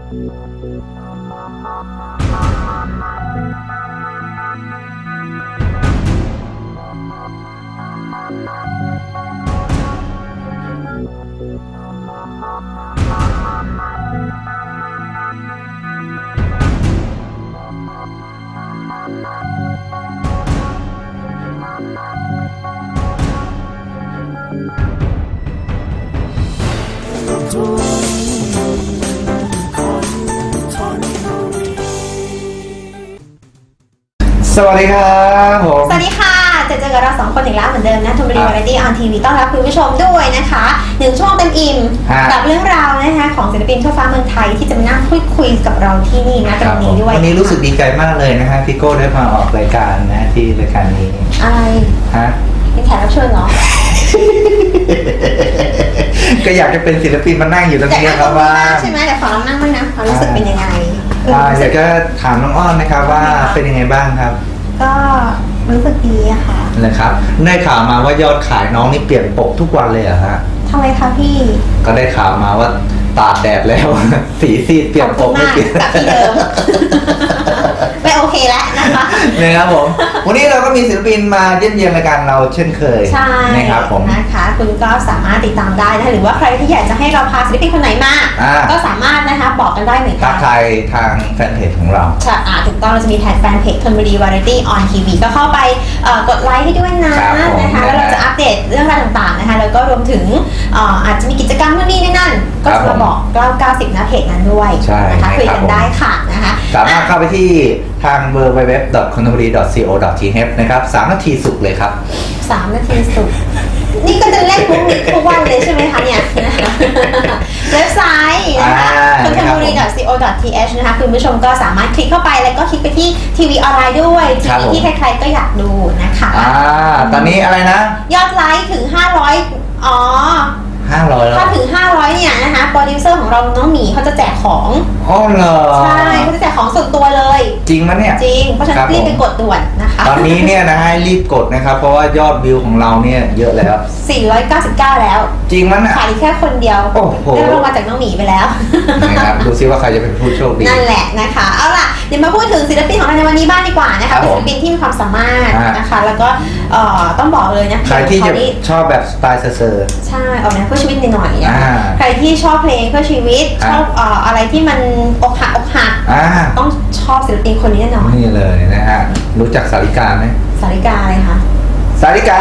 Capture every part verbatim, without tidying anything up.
สวัสดีครับผมสวัสดีค่ะจะเจอกับเราสองคนอีกแล้วเหมือนเดิมนะธนบุรีวาไรตี้ออนทีวีต้อนรับคุณผู้ชมด้วยนะคะหนึ่งช่วงเต็มอิ่มกับเรื่องราวนะคะของศิลปินทั่วฟ้าเมืองไทยที่จะมานั่งพูดคุยกับเราที่นี่นะตรงนี้ด้วยวันนี้รู้สึกดีใจมากเลยนะฮะพี่โก้ได้มาออกรายการนะที่รายการนี้อะไรฮะเป็นแขกรับเชิญเหรอก็อยากจะเป็นศิลปินมานั่งอยู่ตรงนี้ครับว่าใช่ไหมแต่ขอเรานั่งบ้างนะความรู้สึกเป็นยังไงอยากจะถามน้องอ้อนนะครับว่าเป็นยังไงบ้างครับก็รู้สึกดีอะค่ะนะครับได้ข่าวมาว่ายอดขายน้องนี่เปลี่ยนปกทุกวันเลยเหรอฮะทำไมคะพี่ก็ได้ข่าวมาว่าตากแดดแล้วสีซีดเปลี่ยนปกไม่เปลี่ยนจากที่เดิมไม่โอเคแล้วนะคะนะครับผมวันนี้เราก็มีศิลปินมาเยี่ยมเยียนรายการเราเช่นเคยใช่นะครับผมนะคะคุณก็สามารถติดตามได้นะหรือว่าใครที่อยากจะให้เราพาศิลปินคนไหนมาก็สามารถนะคะบอกกันได้เหมือนกันทักทายทางแฟนเพจของเราใช่ถูกต้องเราจะมีแท็กแฟนเพจธนบุรีวาไรตี้ออนทีวีก็เข้าไปกดไลค์ให้ด้วยนะนะคะแล้วเราจะอัปเดตเรื่องราวต่างๆนะคะแล้วก็รวมถึงอาจจะมีกิจกรรมนู่นนี่นั่นก็จะมาบอกเก้าเก้าสิบนะเพจนั้นด้วยนะคะคุยกันได้ค่ะนะคะสามารถเข้าไปที่ทาง ดับเบิลยู ดับเบิลยู ดับเบิลยู ดอท คอนทบุรี ดอท ซี โอ ดอท ที เอช นะครับสามนาทีสุดเลยครับสามนาทีสุดนี่ก็จะเล่นมุกมิกทุกวันเลยใช่ไหมคะเนี่ยเว็บไซต์นะคะ คอนทบุรี ดอท ซี โอ ดอท ที เอช นะคะคุณผู้ชมก็สามารถคลิกเข้าไปแล้วก็คลิกไปที่ทีวีออนไลน์ด้วยทีวีที่ใครๆก็อยากดูนะคะอ่าตอนนี้อะไรนะยอดไลค์ถึงห้าร้อยอ๋อห้าร้อยแล้วถ้าถึงห้าร้อยเนี่ยนะคะโปรดิวเซอร์ของเราน้องหมีเขาจะแจกของอ๋อเหรอใช่เขาจะแจกของส่วนตัวเลยจริงมั้ยเนี่ยจริงเพราะฉะนั้นรีบไปกดด่วนนะคะตอนนี้เนี่ยนะให้รีบกดนะครับเพราะว่ายอดวิวของเราเนี่ยเยอะแล้วสี่ร้อยเก้าสิบเก้าแล้วจริงมั้ยน่ะขายแค่คนเดียวโอ้โหได้รางวัลจากน้องหมีไปแล้วนะครับดูซิว่าใครจะเป็นผู้โชคดีนั่นแหละนะคะเอาล่ะเดี๋ยวมาพูดถึงศิลปินของเราในวันนี้บ้างดีกว่านะคะเป็นศิลปินที่มีความสามารถนะคะแล้วก็ต้องบอกเลยนะใครที่ชอบแบบสไตล์เซอร์ใช่ออกแนวเพื่อชีวิตหน่อยใครที่ชอบเพลงเพื่อชีวิตชอบอะไรที่มันอกหักอกหักต้องชอบศิลปินคนนี้แน่นอนนี่เลยนะฮะรู้จักสาริกาไหมสาริกาอะไรคะสาริกา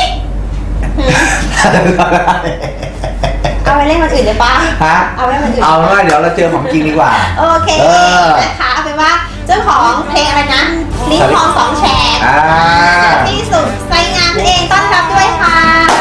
เอาไปเล่นคนอื่นเลยปะฮะเอาไปเล่นคนอื่นเอาว่าเดี๋ยวเราเจอของจริงดีกว่าโอเคนะคะเอาเป็นว่าเจ้าของเพลงอะไรนะลิ้นทองสองแฉกที่สุดไซงานเองต้อนรับด้วยค่ะ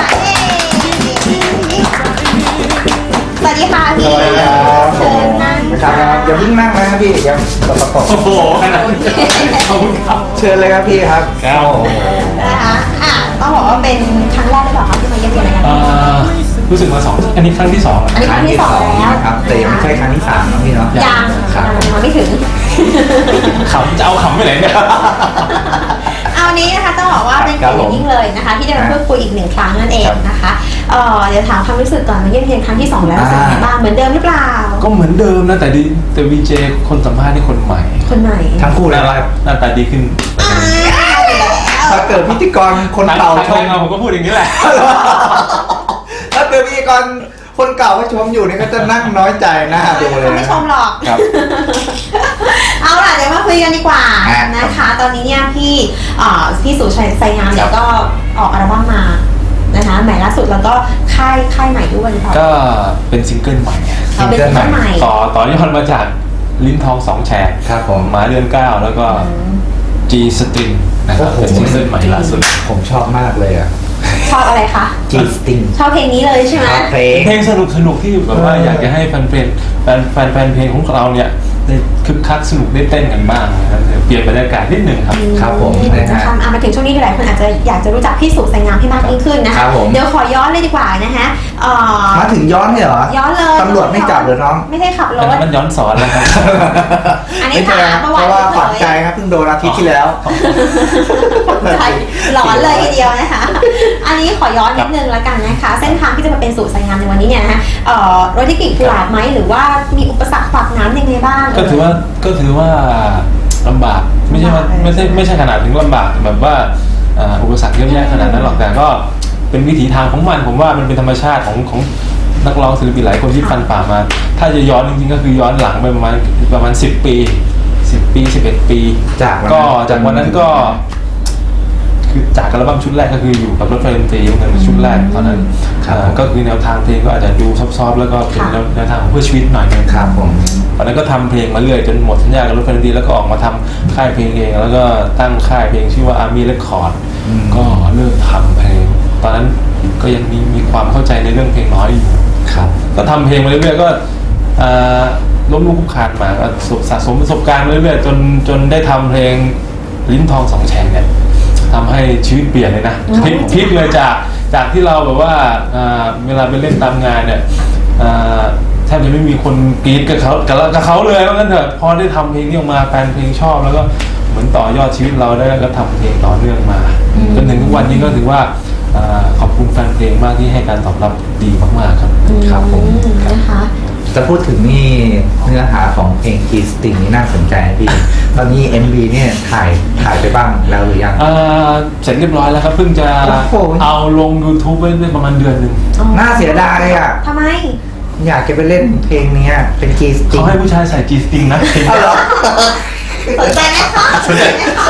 สวัสดีค่ะพี่เชิญนั่งครับอย่าเพิ่งนั่งนะครับพี่ยังประกอบโอ้โหขนาดนี้ขอบคุณครับเชิญเลยครับพี่ครับครับนะคะอ่ะต้องบอกว่าเป็นครั้งแรกหรือเปล่าครับที่มาเยี่ยมเยียนรายการรู้สึกมาสองอันนี้ครั้งที่สองอันนี้ครั้งที่สองแล้วครับแต่ยังไม่ใช่ครั้งที่สามนะพี่เนาะยังยังไม่ถึงขำจะเอาขำไปไหนเนี่ยเอานี้นะคะต้องบอกว่าเป็นเกียรติยิ่งเลยนะคะที่ได้มาพูดคุยอีกหนึ่งครั้งนั่นเองนะคะเอ่อเดี๋ยวถามความรู้สึกก่อนมาเยี่ยมเยียนครั้งที่สองแล้วรู้สึกยังไงบ้างเหมือนเดิมหรือเปล่าก็เหมือนเดิมนะแต่ดีแต่วีเจคนสัมภาษณ์นี่คนใหม่คนใหม่ทั้งคู่เลยว่าหน้าตาดีขึ้นถ้าเกิดพิธีกรคนเก่าชมผมก็พูดอย่างนี้แหละถ้าเกิดพิธีกรคนเก่าก็ชมอยู่นี่ก็จะนั่งน้อยใจนะดูเลยไม่ชมหรอกเอาล่ะเดี๋ยวมาคุยกันดีกว่านะคะตอนนี้เนี่ยพี่พี่สุชัยไซงามเนี่ยก็ออกอัลบั้มมานะคะใหม่ล่าสุดแล้วก็ค่ายค่ายใหม่ด้วยก็เป็นซิงเกิลใหม่ซิงเกิลใหม่ต่อต่อยอดมาจากลิ้นทองสองแฉกครับผมมาเดือนเก้าแล้วก็จีสตริงนะครับเป็นซิงเกิลใหม่ล่าสุดผมชอบมากเลยอ่ะชอบอะไรคะจีสติงชอบเพลงนี้เลยใช่ไหมเพลงเพลงสนุกสนุกที่แบบว่าอยากจะให้แฟนเพลงแฟนแฟนแฟนเพลงของเราเนี่ยได้คึกคักสนุกได้เต้นกันบ้างนะครับเปลี่ยนบรรยากาศนิดหนึ่งครับครับผมนะครัมาถึงช่วงนี้หลายคนอาจจะอยากจะรู้จักพี่สุไซงามที่มากยิ่งขึ้นนะคะเดี๋ยวขอย้อนเลยดีกว่านะคะมาถึงย้อนเหรอย้อนเลยตำรวจไม่จับเลยน้องไม่ใช่ขับรถมันย้อนสอนแล้วครับอันนี้ถามเพราะว่าฝังใจครับเพิ่งโดนอาทิตย์ที่แล้วหลอนเลยทีเดียวนะคะอันนี้ขอย้อนนิดนึงแล้วกันนะคะเส้นทางที่จะมาเป็นสู่สายงานในวันนี้เนี่ยนะคะเอ่อรถที่กลีบกุหลาบไหมหรือว่ามีอุปสรรคขวากน้ำยังไงบ้างก็ถือว่าก็ถือว่าลำบากไม่ใช่ว่าไม่ใช่ไม่ใช่ขนาดถึงลำบากแบบว่าอุปสรรคเยอะแยะขนาดนั้นหรอกแต่ก็เป็นวิถีทางของมันผมว่ามันเป็นธรรมชาติของของนักร้องศิลปินหลายคนที่ฟันฝ่ามาถ้าจะย้อนจริงๆก็คือย้อนหลังไปประมาณประมาณสิบปีสิบปีสิบเอ็ดปีก็จากวันนั้นก็คือจากอัลบั้มชุดแรกก็คืออยู่กับรถไฟดนตรีมันเป็นชุดแรกตอนนั้นก็คือแนวทางเพลงก็อาจจะดูซอฟๆแล้วก็เป็นแนวทางของเพื่อชีวิตหน่อยนึงครับผมตอนนั้นก็ทำเพลงมาเรื่อยจนหมดสัญญากับรถไฟดนตรีแล้วก็ออกมาทำค่ายเพลงเองแล้วก็ตั้งค่ายเพลงชื่อว่า Army Record ก็เริ่มทำเพลงตอนนั้นก็ยังมีมีความเข้าใจในเรื่องเพลงน้อยอยู่ครับก็ทำเพลงมาเรื่อยๆก็ล้มลุกคลุกคลานมาก็สะสมประสบการณ์มาเรื่อยๆจนจนได้ทำเพลงลิ้นทองสองแฉกเนี่ยทำให้ชีวิตเปลี่ยนเลยนะพลิกพลิกเลยจากจากที่เราแบบว่าเวลาไปเล่นตามงานเนี่ยแทบจะไม่มีคนกรี๊ดกับเขากับเขาเลยว่างั้นเถอะพอได้ทำเพลงนี้ออกมาแฟนเพลงชอบแล้วก็เหมือนต่อยอดชีวิตเราได้ก็ทำเพลงต่อเนื่องมาจนถึงทุกวันนี้ก็ถือว่าขอบคุณแฟนเพลงมากที่ให้การตอบรับดีมากๆครับครับผมนะคะจะพูดถึงนี่เนื้อหาของเพลง Key String นี่น่าสนใจพี่ตอนนี้ เอ็ม วี เนี่ยถ่ายถ่ายไปบ้างแล้วหรือยังเสร็จเรียบร้อยแล้วครับเพิ่งจะเอาลง YouTube ไว้ประมาณเดือนหนึ่งน่าเสียดายอ่ะทำไมอยากจะไปเล่นเพลงนี้เป็น Key String เขาให้ผู้ชายใส่ Key String นะเอาเหรอสนใจไหมคะสนใจไหมคะ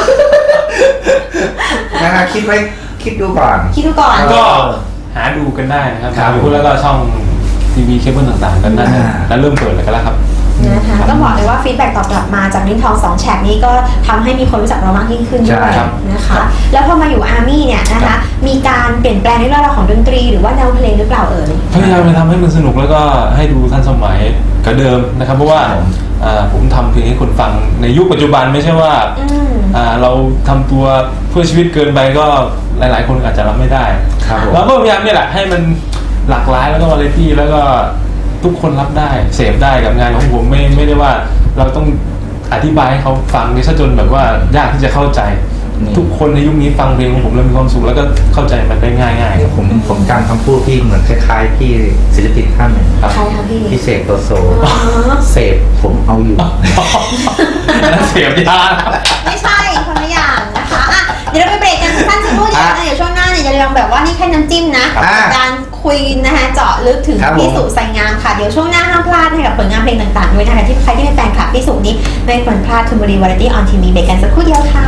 นะคิดไว้คิดดูก่อนคิดดูก่อนก็หาดูกันได้นะครับดูแล้วก็ช่องทีวีเคเบิลต่างๆกันนั่นแล้วเริ่มเปิดเลยกันแล้วครับนะคะก็บอกเลยว่าฟีดแบ็กตอบกลับมาจากลิ้นทองสองแฉกนี้ก็ทำให้มีคนรู้จักเรามากยิ่งขึ้นด้วยนะคะแล้วพอมาอยู่อาร์มี่เนี่ยนะคะมีการเปลี่ยนแปลงในเรื่องราวของดนตรีหรือว่าแนวเพลงหรือเปล่าเอ่ยพยายามจะทำให้มันสนุกแล้วก็ให้ดูทันสมัยกับเดิมนะครับเพราะว่าผมทำเพลงให้คนฟังในยุคปัจจุบันไม่ใช่ว่าเราทำตัวเพื่อชีวิตเกินไปก็หลายๆคนอาจจะรับไม่ได้แล้วก็พยายามนี่แหละให้มันหลากหลายแล้วก็วาไรตี้แล้วก็ทุกคนรับได้เสพได้กับงานของผมไม่ไม่ได้ว่าเราต้องอธิบายให้เขาฟังซะจนแบบว่ายากที่จะเข้าใจทุกคนในยุคนี้ฟังเพลงของผมแล้วมีความสุขแล้วก็เข้าใจมันได้ง่ายๆผมผมจำคำพูดพี่เหมือนคล้ายๆพี่ศิลปินท่านหนึ่งครับพี่เสกโตโซเสพผมเอาอยู่นั่นเสพยาไม่ใช่คนละอย่างนะคะเดี๋ยวเราไปเบรกกันสั้นสักครู่เดียวนะเดี๋ยวช่วงหน้าเนี่ยจะลองแบบว่านี่แค่น้ำจิ้มนะการคุยนะคะเจาะลึกถึงพี่สุไซงามค่ะเดี๋ยวช่วงหน้าห้ามพลาดให้กับผลงานเพลงต่างๆด้วยนะคะที่ใครที่เป็นแฟนคลับพี่สุนี้ไม่ควรพลาดธนบุรีวาไรตี้ออนทีวีเบรกกันสักครู่เดียวค่ะ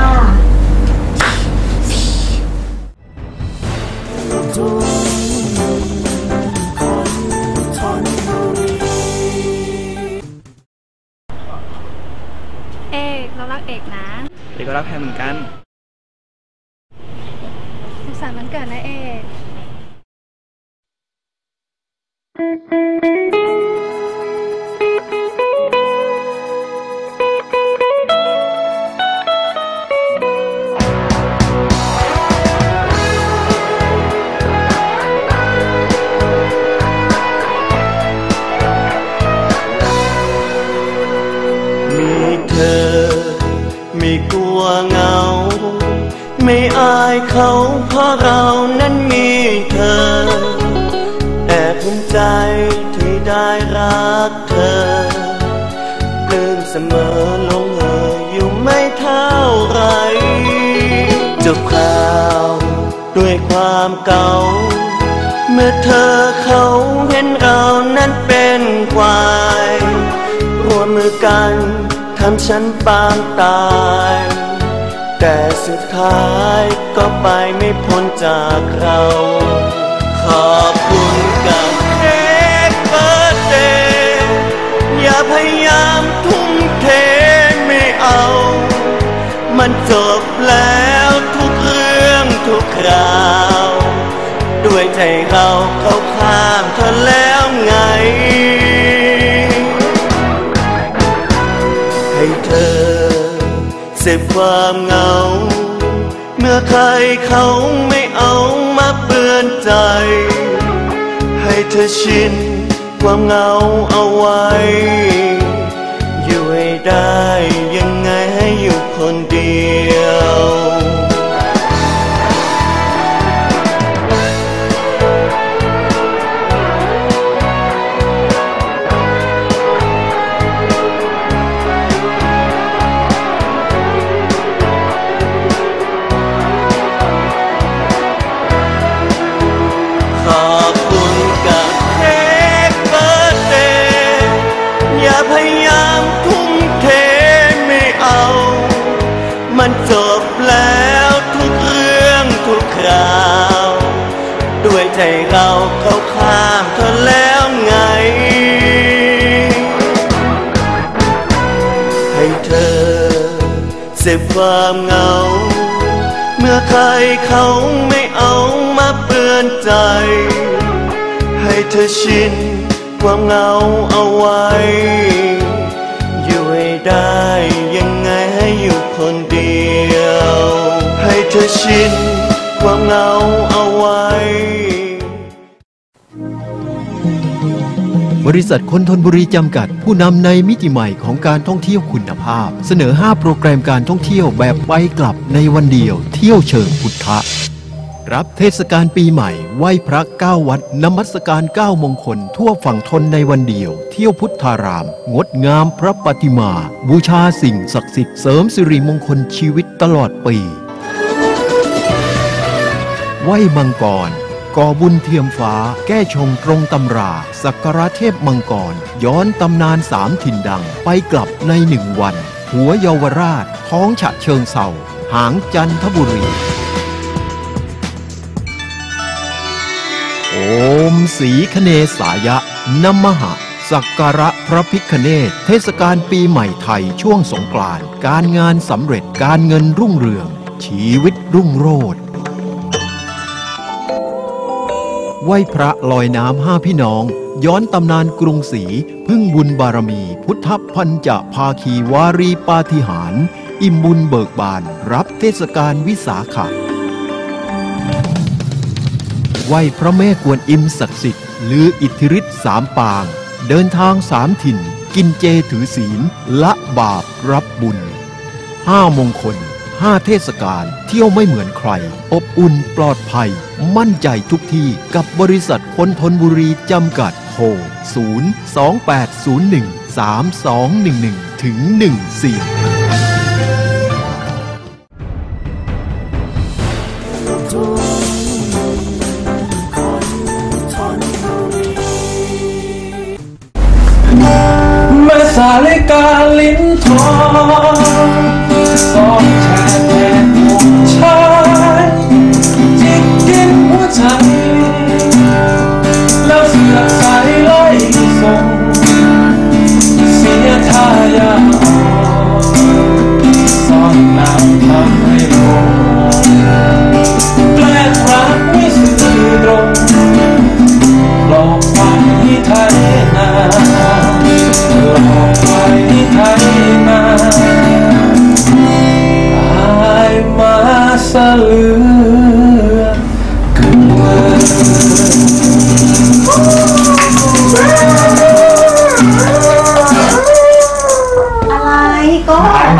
เอกเรารักเอกนะเอกก็รักแพรเหมือนกันสุขสันต์วันเกิดนะเอกไม่กลัวเหงาไม่อายเขาเพราะเรานั้นมีเธอแอบภูมิใจที่ได้รักเธอปลื้มเสมอลงเอ่ยอยู่ไม่เท่าไรจบข่าวด้วยความเก่าเมื่อเธอเขาเห็นเรานั้นเป็นควายร่วมมือกันทำฉันปางตายแต่สุดท้ายก็ไปไม่พ้นจากเราขอบคุณกับเค้กเบิร์ธเดย์อย่าพยายามทุ่มเทไม่เอามันจบแล้วทุกเรื่องทุกคราวด้วยใจเราเข้าข้างเธอแล้วไงให้เธอเสพความเหงาเมื่อใครเขาไม่เอามาเปื้อนใจให้เธอชินความเหงาเอาไว้อยู่ให้ได้ยังไงให้อยู่คนเดียวเก่าเขาข้ามเธอแล้วไงให้เธอเสพความเหงาเมื่อใครเขาไม่เอามาเปื้อนใจให้เธอชินความเหงาเอาไว้อยู่ให้ได้ยังไงให้อยู่คนเดียวให้เธอชินความเหงาเอาไว้บริษัทคนธนบุรีจำกัดผู้นำในมิติใหม่ของการท่องเที่ยวคุณภาพเสนอห้าโปรแกรมการท่องเที่ยวแบบไปกลับในวันเดียวเที่ยวเชิงพุทธะรับเทศกาลปีใหม่ไหว้พระเก้าวัดนมัสการเก้ามงคลทั่วฝั่งทนในวันเดียวเที่ยวพุทธารามงดงามพระปฏิมาบูชาสิ่งศักดิ์สิทธิ์เสริมสิริมงคลชีวิตตลอดปีไหว้มังกรก่อบุญเทียมฟ้าแก้ชงตรงตำราสักการะเทพมังกรย้อนตำนานสามถิ่นดังไปกลับในหนึ่งวันหัวเยาวราชท้องฉะเชิงเทราหางจันทบุรีโอมสีคเนสายะนมหะสักการะพระพิฆเนศเทศกาลปีใหม่ไทยช่วงสงกรานต์การงานสำเร็จการเงินรุ่งเรืองชีวิตรุ่งโรจน์ไหว้พระลอยน้ำห้าพี่น้องย้อนตำนานกรุงศรีพึ่งบุญบารมีพุทธพันจะภาคีวารีปาฏิหาริย์อิ่มบุญเบิกบานรับเทศกาลวิสาขะไหว้พระแม่กวนอิมศักดิ์สิทธิ์ลืออิทธิฤทธิ์สามปางเดินทางสามถิ่นกินเจถือศีลละบาปรับบุญห้ามงคลห้าเทศกาลเที่ยวไม่เหมือนใครอบอุ่นปลอดภัยมั่นใจทุกที่กับบริษัทคนธนบุรีจำกัดโทรศูนย์ สอง แปด ศูนย์ หนึ่ง สาม สอง หนึ่ง หนึ่ง ถึง หนึ่ง สี่แม่สาลิกาลิ้นทองสองชายแดนวงชายจิกกินหัวใจแล้วเสือกสายไล่ส่งเสียท่ายาซ่อนน้ำทำให้ลงแปลกรักไม่ซื่อตรงหลอกไว้ไทยนาหลอกไว้ไทยนาอายมาสะเลือเกินอะไรก็หมา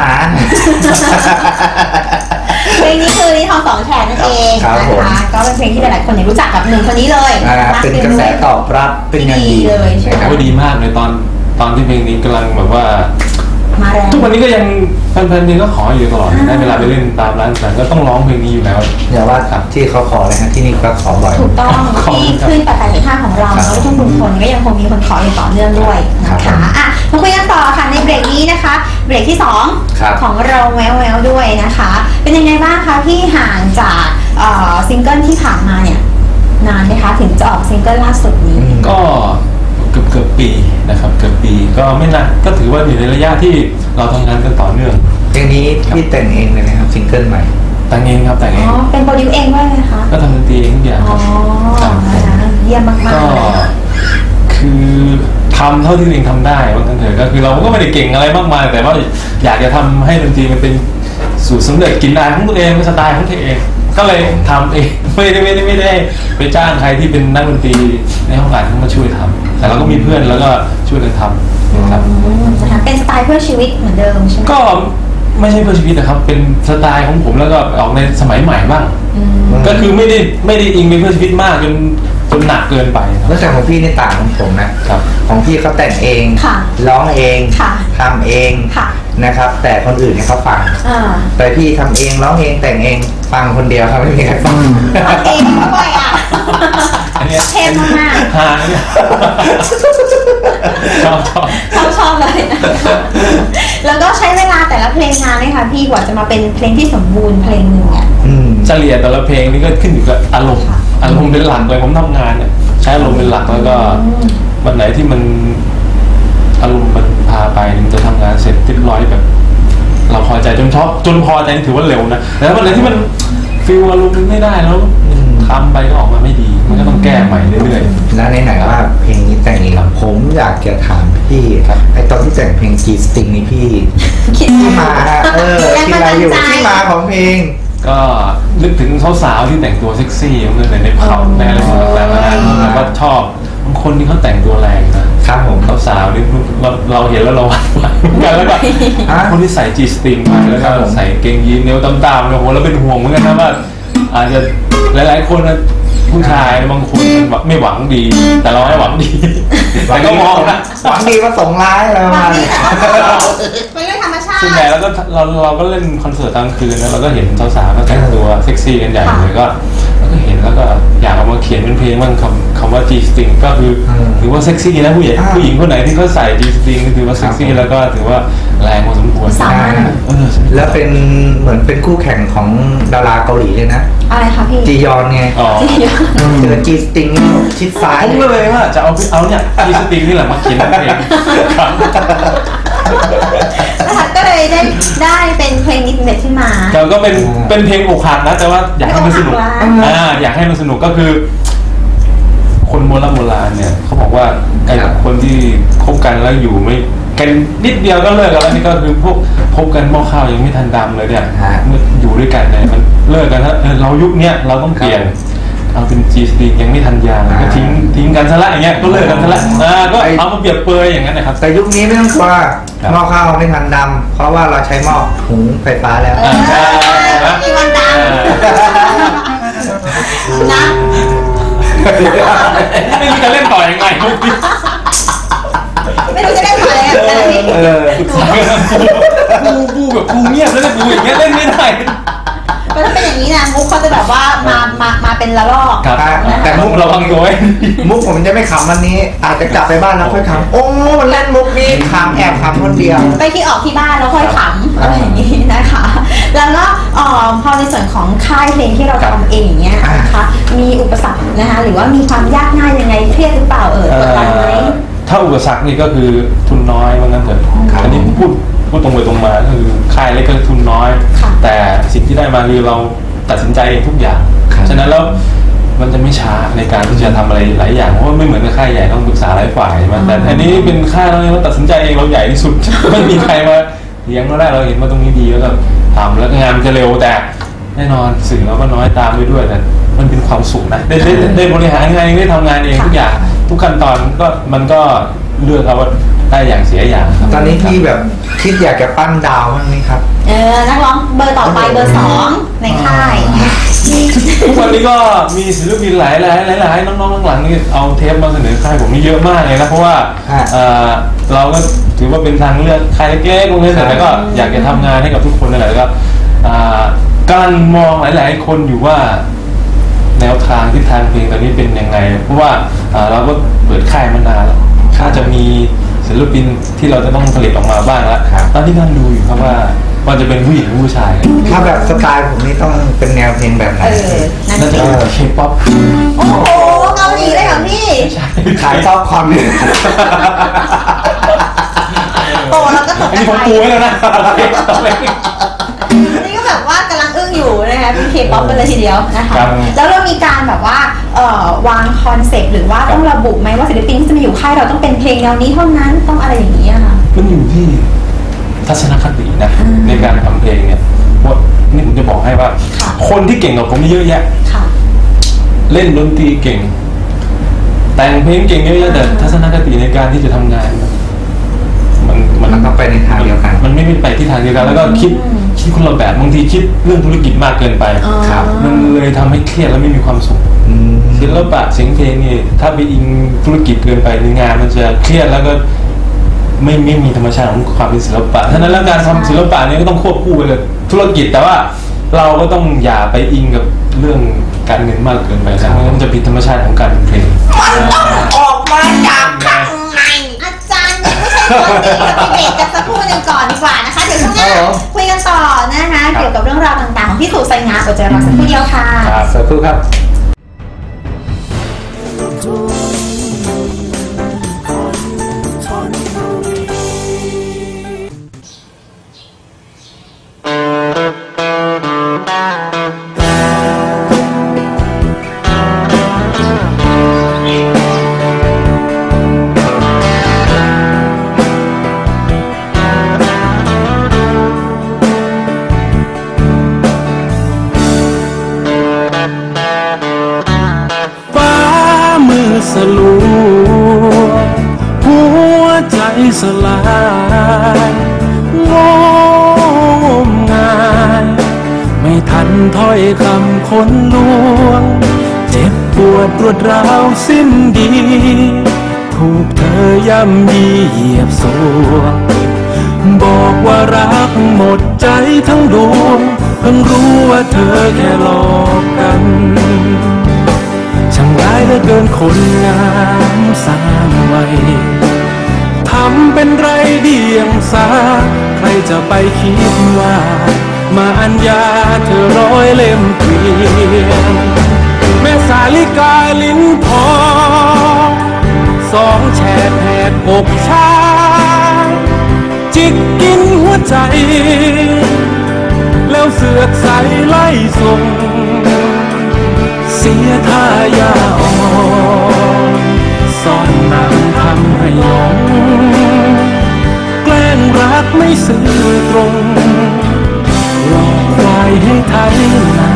เพลงนี้คือลิ้นทองสองแฉกนั่นเองนะคะก็เป็นเพลงที่หลายๆคนยังรู้จักกับหนึ่งคนนี้เลยเป็นกระแสตอบรับเป็นอย่างดีเลยใช่ไหมก็ดีมากเลยตอนตอนที่เพลงนี้กำลังแบบว่ามาแรงทุกวันนี้ก็ยังแฟนๆเพลงก็ขออยู่ตลอดได้เวลาไปเล่นตามร้านแต่ก็ต้องร้องเพลงนี้อยู่แล้วอย่าว่าครับที่เขาขอเลยนะที่นี่ก็ขอบ่อยถูกต้องที่ขึ้นแปด แปด ห้าของเราแล้วทุกคนคนก็ยังคงมีคนขออย่างต่อเนื่องด้วยนะคะอ่ะมาคุยกันต่อค่ะในเบรกนี้นะคะเบรกที่สองของเราแววแววด้วยนะคะเป็นยังไงบ้างคะที่ห่างจากซิงเกิลที่ผ่านมาเนี่ยนานไหมคะถึงจะออกซิงเกิลล่าสุดนี้ก็เกือบเกือบปีนะครับเกือบปีก็ไม่นานก็ถือว่าอยู่ในระยะที่เราทำงานกันต่อเนื่องเพลงนี้พี่แต่งเองเลยนะครับซิงเกิลใหม่แต่งเองครับแต่งเองอ๋อเป็นโปรดิวเองด้วยไหมคะก็ทำดนตรีเองทุกอย่างครับอ๋อเยี่ยมมากๆก็คือทำเท่าที่ตัวเองทำได้บางครั้งเถอะก็คือเราก็ไม่ได้เก่งอะไรมากมายแต่ว่าอยากจะทำให้ดนตรีมันเป็นสูตรสำเร็จกินได้ของตัวเองเป็นสไตล์ของตัวเองก็เลยทำเองไม่ได้ไม่ได้ไม่ได้ไปจ้างใครที่เป็นนักดนตรีในห้องอัดเข้ามาช่วยทำแต่เราก็มีเพื่อนแล้วก็ช่วยกันทำครับเป็นสไตล์เพื่อชีวิตเหมือนเดิมใช่ไหมก็ไม่ใช่เพื่อชีวิตนะครับเป็นสไตล์ของผมแล้วก็ออกในสมัยใหม่บ้างก็คือไม่ได้ไม่ได้อิงไปเพื่อชีวิตมากจนจนหนักเกินไปแล้วแต่ของพี่ในต่างของผมนะครับของพี่เขาแต่งเองร้องเองทำเองนะครับแต่คนอื่นเนี่ยเขาฟังแต่พี่ทำเองร้องเองแต่งเองฟังคนเดียวครับไม่มีใครฟังทำเองด้วยอ่ะเท่มากฮาชอบชอบชอบเลยแล้วก็ใช้เวลาแต่ละเพลงนานไหมคะพี่กว่าจะมาเป็นเพลงที่สมบูรณ์เพลงหนึ่งเนี่ยเฉลี่ยแต่ละเพลงนี่ก็ขึ้นอยู่กับอารมณ์อารมณ์เป็นหลักเลยผมทำงานเนี่ยใช้อารมณ์เป็นหลักแล้วก็วันไหนที่มันอารมณ์มันพาไปมันจะทำงานเสร็จเรียบร้อยแบบเราพอใจจนชอบจนพอใจถือว่าเร็วนะแต่วันไหนที่มันฟีลอารมณ์ไม่ได้แล้วทำไปก็ออกมาไม่ดีมันก็ต้องแก้ใหม่เรื่อยๆแล้วในไหนว่าเพลงนี้แต่งเองผมอยากจะถามพี่ครับไอตอนที่แต่งเพลง G String นี่พี่ที่มาเออที่อะไรอยู่ที่มาของเพลงก็นึกถึงสาวๆที่แต่งตัวเซ็กซี่เมื่อในในผับในอะไรต่างๆแล้วก็ชอบบางคนที่เขาแต่งตัวแรงนะครับผมสาวๆนี่เราเราเห็นแล้วเราหวั่นกันแล้วก็คนที่ใส่ G String มาแล้วก็ใส่เกงยีนเนวตามๆเนี่ยโหแล้วเป็นห่วงเหมือนกันนะว่าอาจจะหลายๆคนนะผู้ชายบางคนไม่หวังดีแต่เราไม่หวังดีแต่ก็มองนะหวังดีว่าส่งร้ายอะไรมาเป็นเรื่องธรรมชาติส่วนใหญ่แล้วก็เราเราก็เล่นคอนเสิร์ตกลางคืนแล้วเราก็เห็นสาวๆก็แต่งตัวเซ็กซี่กันใหญ่เลยก็แล้วก็เห็นแล้วก็อยากเอามาเขียนเป็นเพลงบ้างคำคำว่า G String ก็คือถือว่าเซ็กซี่นะผู้หญิงผู้หญิงคนไหนที่เขาใส่ G String ก็ถือว่าเซ็กซี่แล้วก็ถือว่าแรงพอสมควรแล้วเป็นเหมือนเป็นคู่แข่งของดาราเกาหลีเลยนะอะไรคะพี่จียอนไงจียอนเจอ G String ชิดซ้ายผมเลยว่าจะเอาเอาเนี่ย G String นี่แหละมาเขียนเพลงครับก็เลยได้ได้เป็นเพลงนี้เป็นเด็ดขึ้นมาก็เป็นเป็นเพลงอกหักนะแต่ว่าอยากให้มันสนุกอ่าอยากให้มันสนุกก็คือคนโบราณโบราณเนี่ยเขาบอกว่าไอ้คนที่คบกันแล้วอยู่ไม่กันนิดเดียวก็เลิกกันแล้วนี่ก็คือพวกพบกันหม้อข้าวยังไม่ทันดำเลยเนี่ยเมื่ออยู่ด้วยกันเนี่ยมันเลิกกันแล้วเรายุคนี้เราต้องเปลี่ยนเอาเป็น G String ยังไม่ทันยางก็ทิ้งทิ้งกันซะละอย่างเงี้ยก็เลิกกันซะละอ่าก็เอามาเปรียบเปรยอย่างนั้นนะครับแต่ยุคนี้ไม่ต้องกลัวหม้อข้าวไม่ทันดำเพราะว่าเราใช้หม้อหุงไฟฟ้าแล้วมีวันดำนะไม่รู้จะเล่นต่อยังไงไม่รู้จะเล่นต่อยังไงกูกูแบบกูเงียบแล้วกูอย่างเงี้ยเล่นไม่ได้ก็ถ้าเป็นอย่างนี้นะมุกเขาจะแบบว่ามามามาเป็นละลอกแต่มุกเราฟังด้วยมุกผมจะไม่ขำวันนี้อาจจะกลับไปบ้านแล้วค่อยขำโอ้มันเล่นมุกนี้ขำแอบขำคนเดียวไปที่ออกที่บ้านแล้วค่อยขำอะไรอย่างนี้นะคะแล้วก็พอในส่วนของค่ายเพลงที่เราทำเองอย่างเงี้ยนะคะมีอุปสรรคนะคะหรือว่ามีความยากง่ายยังไงเครียดหรือเปล่าเออกดดันไหมถ้าอุปสรรคนี่ก็คือทุนน้อยว่างั้นเถอะอันนี้พูดพูดตรงไปตรงมาก็คือค่ายเล็กก็ทุนน้อยแต่สิ่งที่ได้มาคือเราตัดสินใจเองทุกอย่างฉะนั้นแล้วมันจะไม่ช้าในการที่จะทำอะไรหลายอย่างเพราะว่าไม่เหมือนกับค่ายใหญ่ต้องปรึกษาหลายฝ่ายใช่ไหมแต่อันนี้เป็นค่ายเราเราตัดสินใจเองเราใหญ่ที่สุดไม่มีใครมาเลี้ยงเราได้เราเห็นว่าตรงนี้ดีแล้วก็ทำแล้วงานจะเร็วแต่แน่นอนสื่อเราก็น้อยตามไปด้วยแต่มันเป็นความสุขนะได้ได้ได้บริหารงานเองได้ทำงานเองทุกอย่างทุกขั้นตอนก็มันก็เลือกเอาว่าได้อย่างเสียอย่างตอนนี้พี่แบบคิดอยากจะปั้นดาวมั้งไหมครับเออนักร้องเบอร์ต่อไปเบอร์สองในค่ายทุกวันนี้ก็มีศิลปินหลายหลายหลายหลายน้องๆหลังๆนี่เอาเทปมาเสนอค่ายผมนี่เยอะมากเลยนะเพราะว่าเราก็ถือว่าเป็นทางเลือกค่ายเล็กๆตรงนี้แต่ก็อยากจะทำงานให้กับทุกคนนั่นแหละแล้วก็กำลังมองหลายๆคนอยู่ว่าแนวทางทิศทางเพลงตอนนี้เป็นยังไงเพราะว่าเราก็เปิดค่ายมานานแล้วถ้าจะมีศิลปินที่เราจะต้องผลิตออกมาบ้างแล้วตอนนี้กำลังดูอยู่ครับว่าว่าจะเป็นผู้หญิงหรือผู้ชายถ้าแบบสไตล์ผมนี่ต้องเป็นแนวเพลงแบบไหนน่าจะเป็นเคป๊อปโอ้โหเกาหลีเลยเหรอพี่ขายซอฟคอมเนี่ยโอ้เราก็ตกใจนี่ผมปูไว้แล้วนะนี่ก็แบบว่ากำลังอึ้งอยู่นะคะเป็นเคป๊อปกันเลยทีเดียวนะคะแล้วเรามีการแบบว่าวางคอนเซ็ปต์หรือว่าต้องระบุไหมว่าศิลปินที่จะมาอยู่ค่ายเราต้องเป็นเพลงแนวนี้เท่านั้นต้องอะไรอย่างนี้ค่ะมันอยู่ที่ทัศนคตินะในการทำเพลงเนี่ยว่านี่ผมจะบอกให้ว่าคนที่เก่งกว่าผมเยอะแยะเล่นดนตรีเก่งแต่งเพลงเก่งเยอะแยะแต่ทัศนคติในการที่จะทำงานมันมันต้องไปในทางเดียวกันมันไม่ไปที่ทางเดียวกันแล้วก็คิดคิดคนละแบบบางทีคิดเรื่องธุรกิจมากเกินไปมันเลยทำให้เครียดแล้วไม่มีความสุขศิลปะเสียงเพลงนี่ถ้าไปอิงธุรกิจเกินไปในงานมันจะเครียดแล้วก็ไม่ไม่มีธรรมชาติของความเป็นศิลปะฉะนั้นแล้วการทำศิลปะนี่ก็ต้องควบคู่ไปกับธุรกิจแต่ว่าเราก็ต้องอย่าไปอิงกับเรื่องการเงินมากเกินไปนะมันจะผิดธรรมชาติของการเพลงมันต้องออกมาจากข้างในอาจารย์ยังไม่ใช่ตัวจริงกับเด็กกันสักครู่หนึ่งก่อนดีกว่านะคะเดี๋ยวช่วงหน้าคุยกันต่อนะคะเกี่ยวกับเรื่องราวต่างๆของพี่สุไซงาอดใจรอสักครู่เดียวค่ะสักครู่ครับสลัวหัวใจสลายงมงายไม่ทันถ้อยคำคนลวงเจ็บปวดรวดร้าวสิ้นดีถูกเธอย่ำยีเหยียบสวงบอกว่ารักหมดใจทั้งดวงเพิ่งรู้ว่าเธอแค่หลอกกันช่างร้ายเหลือเกินคนงามสร้างไว้ทำเป็นไรเดียงสาใครจะไปคิดว่ามาอัญญาเธอร้อยเล่มเกวียนแม่สาลิกาลิ้นทองสองแฉกแหกอกชายจิกกินหัวใจแล้วเสือกใสไล่ส่งเสียท่ายาอ่อนซ่อนนางทำให้หลงแกล้งรักไม่ซื่อตรงหลอกควายให้ไทยนา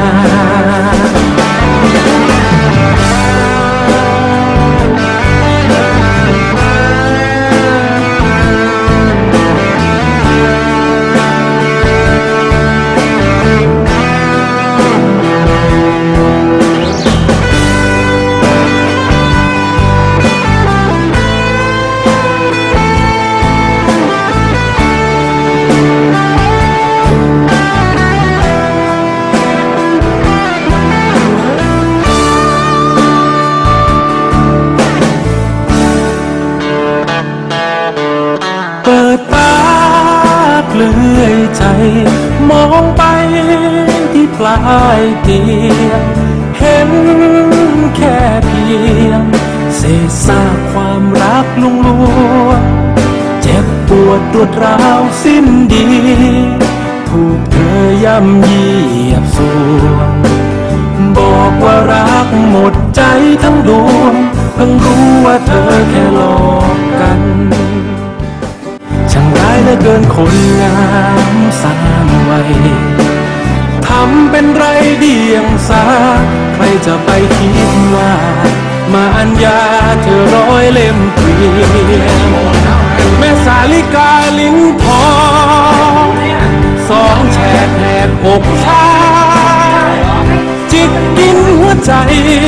เลื่อยใจมองไปที่ปลายเตียงเห็นแค่เพียงเศษซากความรักลุงลวงเจ็บปวดรวดร้าวสิ้นดีถูกเธอย่ำยีเหยียบสวงบอกว่ารักหมดใจทั้งดวงเพิ่งรู้ว่าเธอแค่หลอกกันช่างร้ายเหลือเกินคนงามสร้างไว้ทำเป็นไรเดียงสาใครจะไปคิดว่ามาอัญญาเธอร้อยเล่มเกวียนแม่สาลิกาลิ้นทองสองแฉกแหกอกชายจิกกินหัวใจ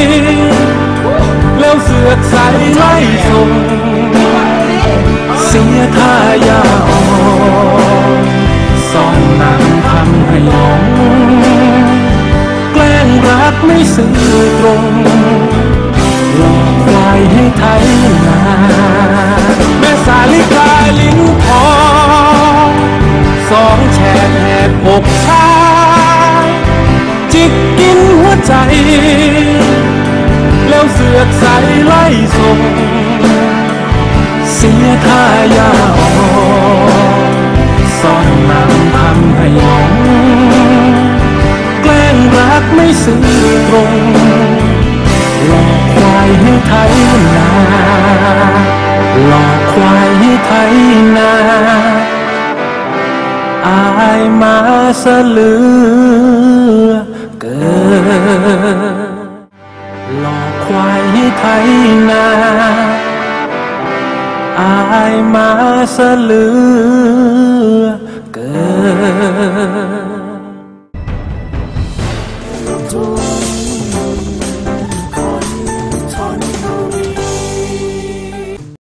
แล้วเสือกใสไล่ส่งเสียท่ายาอ่อนซ่อนนางทำให้หลงแกล้งรักไม่ซื่อตรงหลอกควายให้ไทยนาแม่สาลิกาลิ้นทองสองแฉกแหกอกชายจิกกินหัวใจแล้วเสือกใสไล่ส่งเสียท่ายาอ่อนซ่อนนางทำให้หลงแกล้งรักไม่ซื่อตรงหลอกควายให้ไทยนาหลอกควายให้ไทยนาอายมาสลือเกินหลอกควายให้ไทยนาอายมาสลือเกิน